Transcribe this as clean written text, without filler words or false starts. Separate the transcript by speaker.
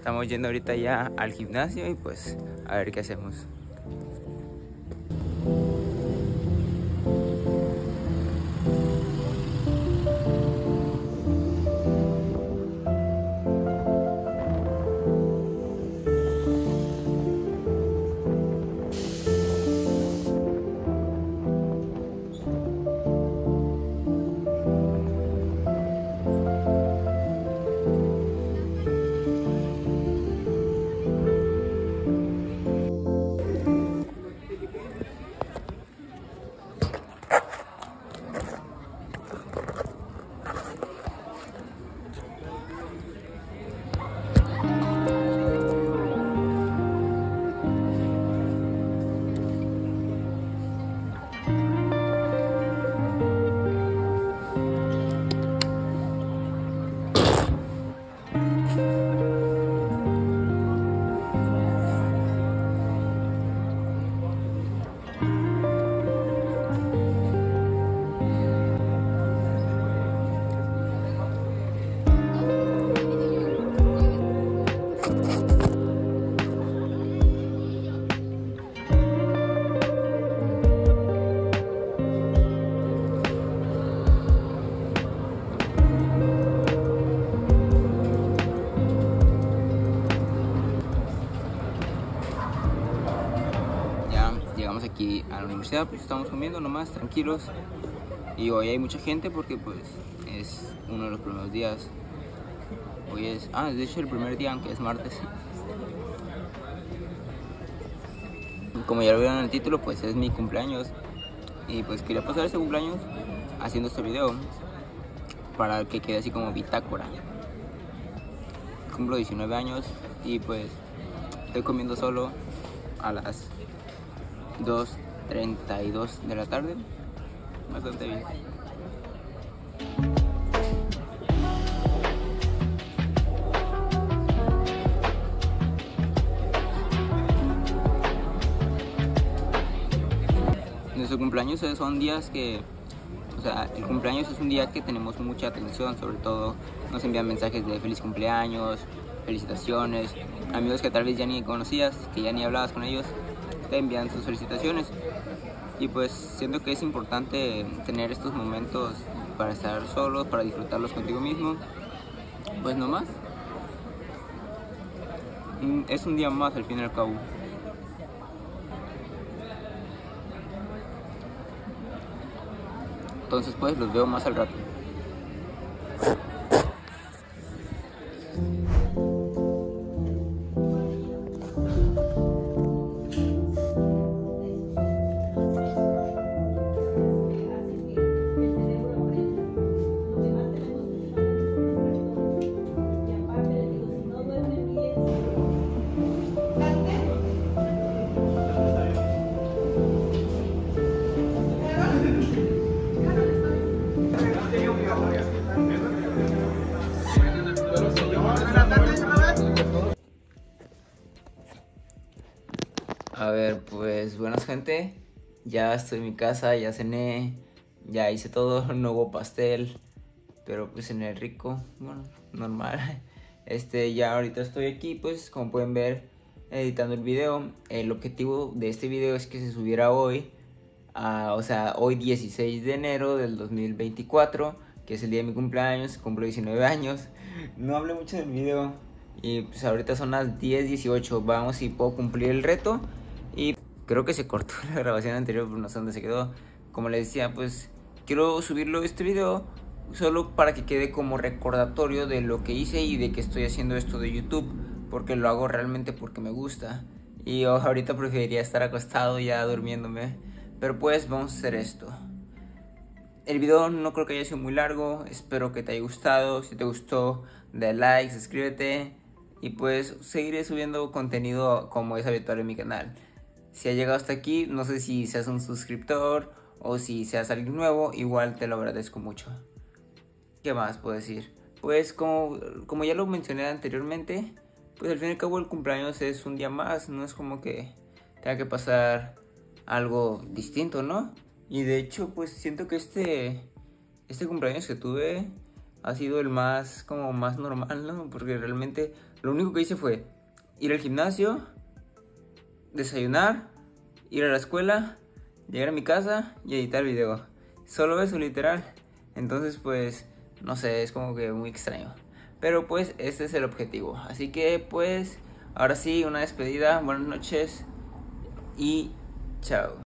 Speaker 1: Estamos yendo ahorita ya al gimnasio y pues a ver qué hacemos. Llegamos aquí a la universidad, pues estamos comiendo nomás, tranquilos. Y hoy hay mucha gente porque pues es uno de los primeros días. Hoy es, de hecho el primer día, aunque es martes. Como ya lo vieron en el título, pues es mi cumpleaños. Y pues quería pasar este cumpleaños haciendo este video para que quede así como bitácora. Cumplo 19 años y pues estoy comiendo solo a las 2:32 de la tarde, bastante bien. Nuestro cumpleaños son días que, el cumpleaños es un día que tenemos mucha atención, sobre todo nos envían mensajes de feliz cumpleaños, felicitaciones, amigos que tal vez ya ni conocías, que ya ni hablabas con ellos, te envían sus felicitaciones. Y pues siento que es importante tener estos momentos para estar solos, para disfrutarlos contigo mismo. Pues no más. Es un día más al fin y al cabo. Entonces pues los veo más al rato. A ver, pues buenas gente, ya estoy en mi casa, ya cené, ya hice todo, no hubo pastel, pero pues cené rico, bueno, normal. Ya ahorita estoy aquí, pues como pueden ver, editando el video. El objetivo de este video es que se subiera hoy, hoy 16 de enero del 2024, que es el día de mi cumpleaños, cumplo 19 años. No hablé mucho del video y pues ahorita son las 10:18, vamos si puedo cumplir el reto. Y creo que se cortó la grabación anterior, pero no sé dónde se quedó. Como les decía, pues quiero subirlo este video solo para que quede como recordatorio de lo que hice y de que estoy haciendo esto de YouTube, porque lo hago realmente porque me gusta. Y yo ahorita preferiría estar acostado ya durmiéndome, pero pues vamos a hacer esto. El video no creo que haya sido muy largo, espero que te haya gustado. Si te gustó, dale like, suscríbete y pues seguiré subiendo contenido como es habitual en mi canal. Si has llegado hasta aquí, no sé si seas un suscriptor o si seas alguien nuevo, igual te lo agradezco mucho. ¿Qué más puedo decir? Pues como ya lo mencioné anteriormente, pues al fin y al cabo el cumpleaños es un día más, no es como que tenga que pasar algo distinto, ¿no? Y de hecho pues siento que este cumpleaños que tuve ha sido el más, como más normal, ¿no? Porque realmente lo único que hice fue ir al gimnasio, desayunar, ir a la escuela, llegar a mi casa y editar video. Solo eso, literal. Entonces, pues, no sé, es como que muy extraño. Pero pues, este es el objetivo. Así que, pues, ahora sí, una despedida. Buenas noches y chao.